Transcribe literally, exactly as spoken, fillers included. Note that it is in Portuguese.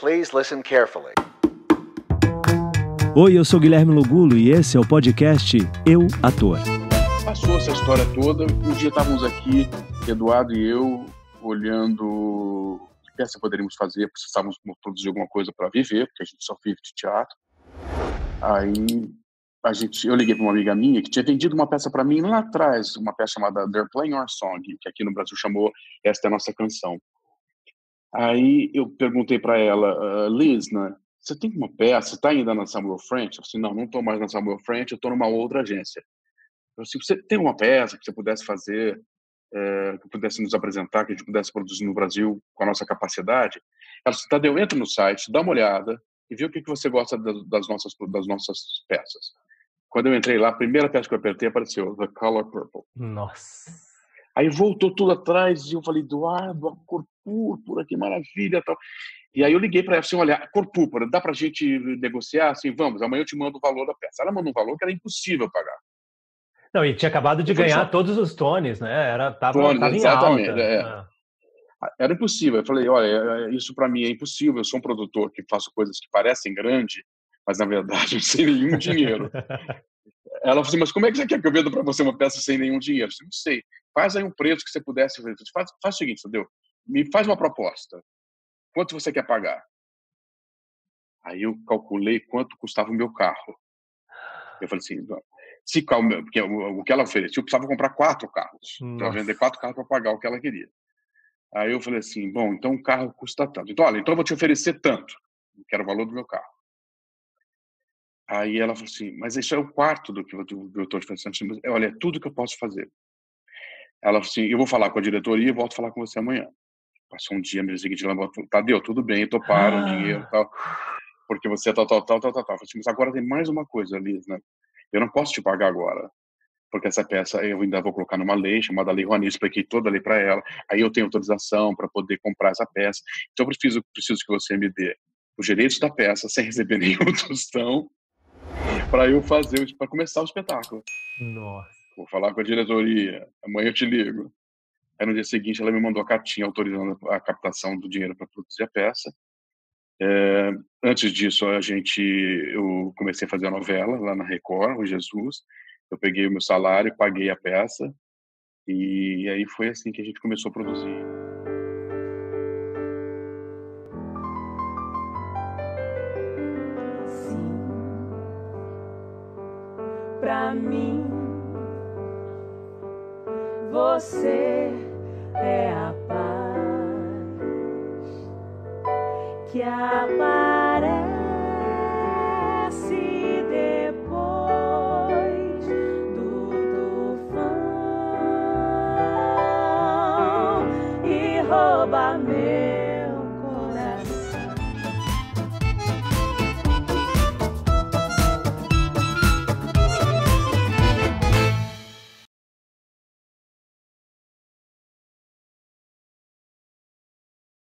Please listen carefully. Oi, eu sou Guilherme Lugulo e esse é o podcast Eu, Ator. Passou essa história toda, um dia estávamos aqui, Eduardo e eu, olhando que peça poderíamos fazer, precisávamos produzir alguma coisa para viver, porque a gente só vive de teatro. Aí a gente, eu liguei para uma amiga minha que tinha vendido uma peça para mim lá atrás, uma peça chamada They're Playing Our Song, que aqui no Brasil chamou Esta é a Nossa Canção. Aí eu perguntei para ela, uh, Liz, né, você tem uma peça, você está ainda na Samuel French? Eu falei, não, não estou mais na Samuel French, eu estou numa outra agência. Eu falei, você tem uma peça que você pudesse fazer, é, que pudesse nos apresentar, que a gente pudesse produzir no Brasil com a nossa capacidade? Ela disse, Tadeu, entra no site, dá uma olhada e vê o que, que você gosta das, das, nossas, das nossas peças. Quando eu entrei lá, a primeira peça que eu apertei apareceu, The Color Purple. Nossa. Aí voltou tudo atrás e eu falei, Eduardo, a cor púrpura, que maravilha, tal. E aí eu liguei para ela assim, olha, a cor púrpura, dá para a gente negociar? Assim, vamos, amanhã eu te mando o valor da peça. Ela mandou um valor que era impossível pagar. Não, e tinha acabado de eu ganhar falei, todos os Tonys, né? Era, tava, Tony, tava em exatamente, alta. É. Ah. Era impossível. Eu falei, olha, isso para mim é impossível. Eu sou um produtor que faço coisas que parecem grande, mas na verdade não sem nenhum dinheiro. Ela falou assim, mas como é que você quer que eu venda para você uma peça sem nenhum dinheiro? Eu falei, não sei. Faz aí um preço que você pudesse. Faz, faz o seguinte, entendeu? Me faz uma proposta. Quanto você quer pagar? Aí eu calculei quanto custava o meu carro. Eu falei assim, se porque o que ela ofereceu, eu precisava comprar quatro carros. Para vender quatro carros para pagar o que ela queria. Aí eu falei assim, bom, então o carro custa tanto. Então, olha, então eu vou te oferecer tanto, que era o valor do meu carro. Aí ela falou assim, mas isso é o quarto do que eu estou te oferecendo. Olha, é tudo que eu posso fazer. Ela falou assim, eu vou falar com a diretoria e volto a falar com você amanhã. Passou um dia, me seguinte, ela falou, Tadeu, tudo bem, toparam o dinheiro e tal, porque você é tal, tal, tal, tal, tal, tal. Eu falei assim, mas agora tem mais uma coisa, Liz, né? Eu não posso te pagar agora, porque essa peça eu ainda vou colocar numa lei chamada Lei Rouanet, expliquei toda a lei para ela, aí eu tenho autorização para poder comprar essa peça, então eu preciso, preciso que você me dê os direitos da peça sem receber nenhum tostão para eu fazer, para começar o espetáculo. Nossa. Vou falar com a diretoria, amanhã eu te ligo. Aí no dia seguinte ela me mandou a cartinha autorizando a captação do dinheiro para produzir a peça. É, antes disso a gente, eu comecei a fazer a novela lá na Record, o Jesus. Eu peguei o meu salário, paguei a peça e aí foi assim que a gente começou a produzir. Sim, pra mim você é a paz que a paz